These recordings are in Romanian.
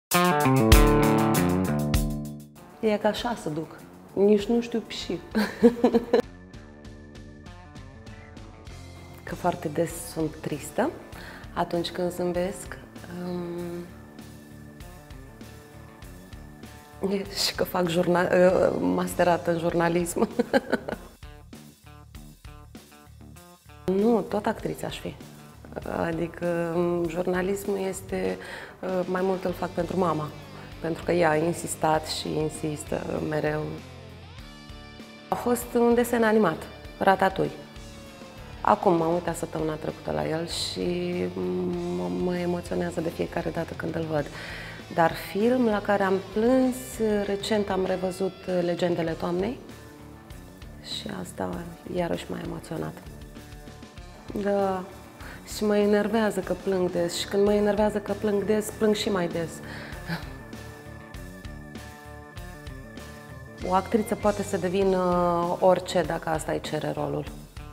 E ca așa să duc. Nici nu știu și. Că foarte des sunt tristă atunci când zâmbesc. Și că fac masterat în jurnalism. Nu, tot actriță aș fi. Adică jurnalismul este, mai mult îl fac pentru mama, pentru că ea a insistat și insistă mereu. A fost un desen animat, Ratatouille. Acum m-am uitat săptămâna trecută la el și mă emoționează de fiecare dată când îl văd. Dar film la care am plâns, recent am revăzut Legendele Toamnei și asta iarăși m-a emoționat. Da, și mă enervează că plâng des și când mă enervează că plâng des, plâng și mai des. O actriță poate să devină orice dacă asta îi cere rolul.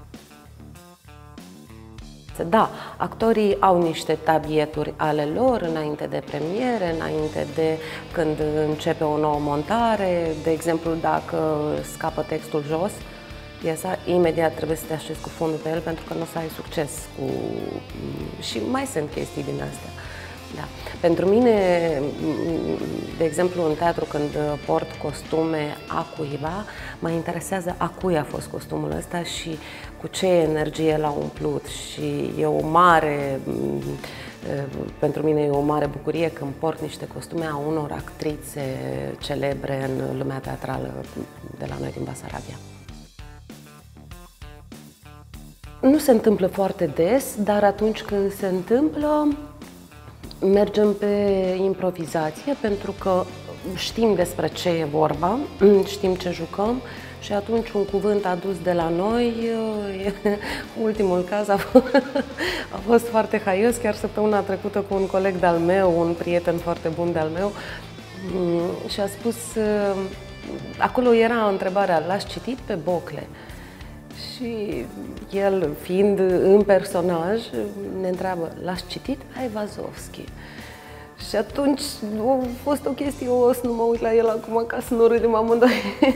Da, actorii au niște tabieturi ale lor înainte de premiere, înainte de când începe o nouă montare. De exemplu, dacă scapă textul jos, piesa, imediat trebuie să te așezi cu fundul pe el pentru că nu o să ai succes cu... Și mai sunt chestii din astea. Da. Pentru mine, de exemplu, în teatru, când port costume a cuiva, mă interesează a cui a fost costumul ăsta și cu ce energie l-a umplut. Și e o mare, pentru mine e o mare bucurie când port niște costume a unor actrițe celebre în lumea teatrală de la noi din Basarabia. Nu se întâmplă foarte des, dar atunci când se întâmplă, mergem pe improvizație, pentru că știm despre ce e vorba, știm ce jucăm și atunci un cuvânt adus de la noi, ultimul caz a fost foarte haios, chiar săptămâna trecută cu un coleg de-al meu, un prieten foarte bun de-al meu, și a spus, acolo era întrebarea, l-ați citit pe Bocle? Și el, fiind în personaj, ne întreabă, l-ați citit? Aivazovski. Și atunci a fost o chestie, o să nu mă uit la el acum ca să nu râdem amândoi.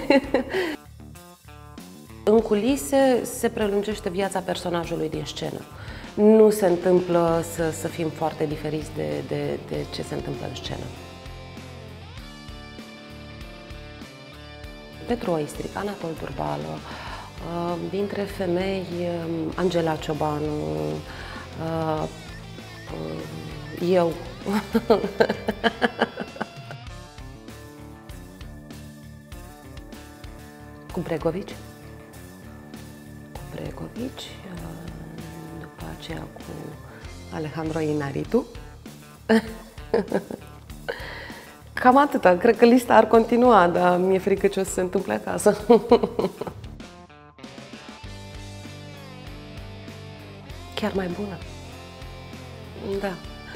În culise se prelungește viața personajului din scenă. Nu se întâmplă să fim foarte diferiți de ce se întâmplă în scenă. Petru Oistric, Anatol Turbală, dintre femei, Angela Ciobanu, eu. Cu Bregovici. După aceea cu Alejandro Inarritu. Cam atâta. Cred că lista ar continua, dar mi-e frică ce o să se întâmple acasă. Chiar mai bună. Da.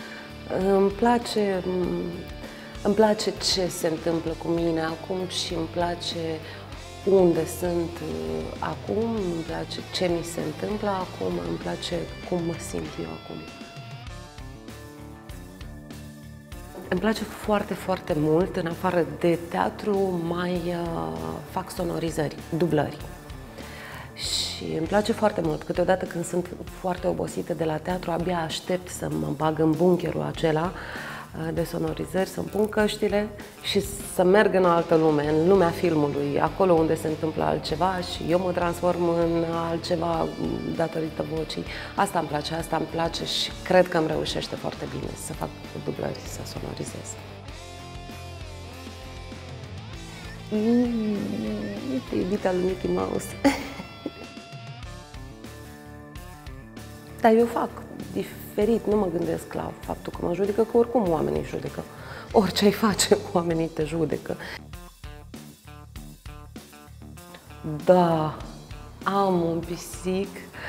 Îmi place ce se întâmplă cu mine acum și îmi place unde sunt acum, îmi place ce mi se întâmplă acum, îmi place cum mă simt eu acum. Îmi place foarte, foarte mult, în afară de teatru, mai fac sonorizări, dublări. Și îmi place foarte mult. Câteodată când sunt foarte obosită de la teatru, abia aștept să mă bag în bunkerul acela de sonorizări, să-mi pun căștile și să merg în altă lume, în lumea filmului, acolo unde se întâmplă altceva și eu mă transform în altceva datorită vocii. Asta îmi place și cred că îmi reușește foarte bine să fac dublări, să sonorizez. Uite, iubita lui Mickey Mouse. Dar eu fac diferit, nu mă gândesc la faptul că mă judecă, că oricum oamenii judecă. Orice ai face, oamenii te judecă. Da, am un pisic.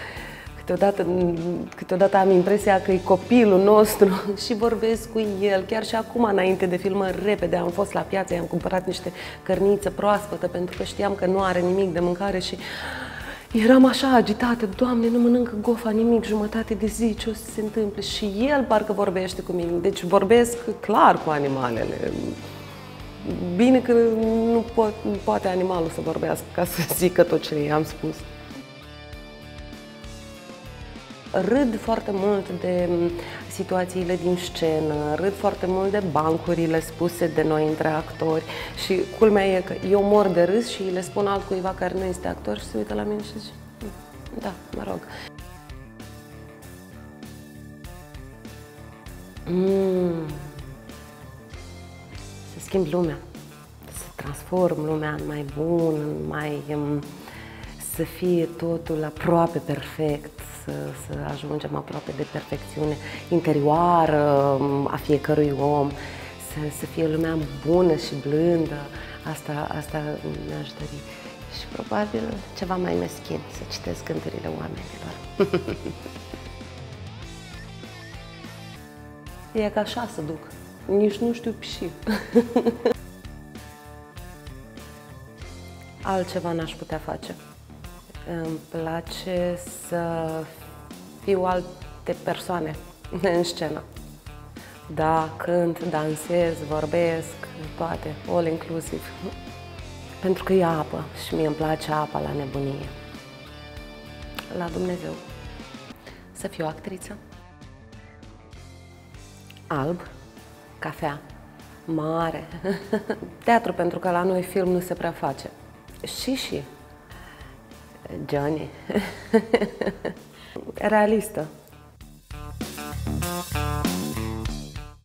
Câteodată am impresia că e copilul nostru și vorbesc cu el. Chiar și acum, înainte de filmări, repede am fost la piață, i-am cumpărat niște cărniță proaspătă pentru că știam că nu are nimic de mâncare și Eram așa agitată, Doamne, nu mănâncă Gofa nimic, jumătate de zi, ce o să se întâmple? Și el parcă vorbește cu mine, deci vorbesc clar cu animalele. Bine că nu poate animalul să vorbească ca să zică tot ce i-am spus. Râd foarte mult de situațiile din scenă, râd foarte mult de bancurile spuse de noi între actori și culmea e că eu mor de râs și le spun altcuiva care nu este actor și se uită la mine și zice, da, mă rog. Să schimb lumea, să transform lumea în mai bun, în mai... să fie totul aproape perfect, să ajungem aproape de perfecțiune interioară a fiecărui om, să fie lumea bună și blândă. Asta mi-aș dori. Și probabil ceva mai meschin, să citesc gândurile oamenilor. E ca așa să duc. Nici nu știu și. Altceva n-aș putea face. Îmi place să fiu alte persoane în scenă. Da, cânt, dansez, vorbesc, toate, all inclusiv. Pentru că e apă și mie îmi place apa la nebunie. La Dumnezeu. Să fiu actriță. Alb, cafea, mare, teatru, pentru că la noi film nu se prea face. Și Johnny. Realistă.